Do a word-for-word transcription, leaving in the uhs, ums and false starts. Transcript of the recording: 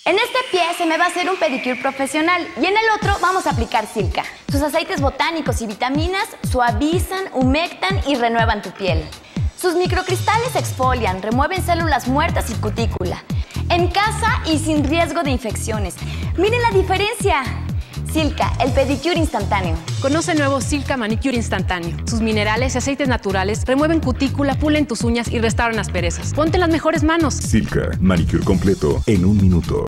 En este pie se me va a hacer un pedicure profesional y en el otro vamos a aplicar Silka. Sus aceites botánicos y vitaminas suavizan, humectan y renuevan tu piel. Sus microcristales exfolian, remueven células muertas y cutícula. En casa y sin riesgo de infecciones. ¡Miren la diferencia! Silka, el pedicure instantáneo. Conoce el nuevo Silka Manicure instantáneo. Sus minerales y aceites naturales remueven cutícula, pulen tus uñas y restauran asperezas. Ponte en las mejores manos. Silka Manicure completo en un minuto.